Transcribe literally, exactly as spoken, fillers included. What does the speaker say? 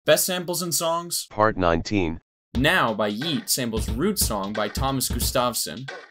Best samples in songs? Part nineteen. Now by Yeat samples Root Song by Thomas Gustafsson.